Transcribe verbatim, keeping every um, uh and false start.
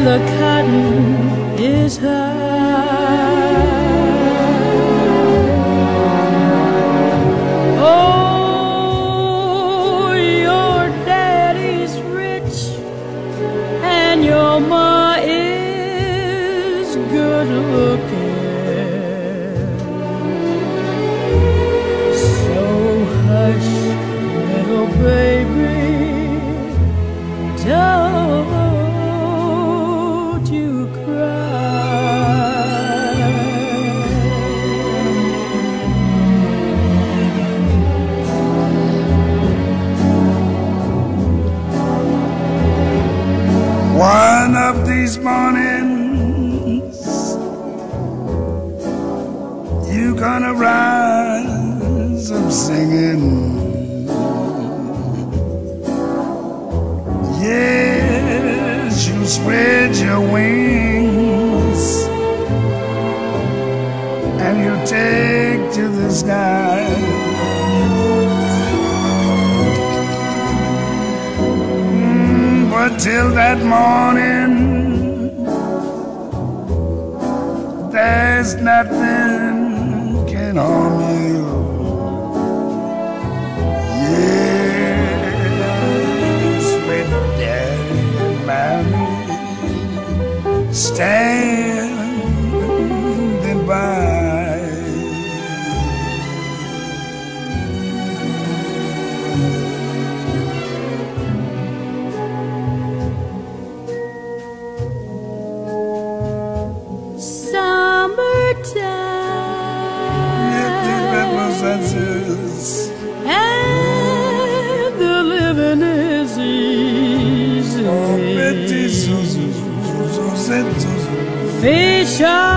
the cotton is high. Oh, your daddy's rich and your ma is good looking. So hush, little baby, don't you cry. One of these mornings you gonna rise up singing. Yes, you spread your wings and you take to the sky. Mm, but till that morning, there's nothing can harm you. Yes, with Daddy and Mommy standing by. And the living is easy. Fish are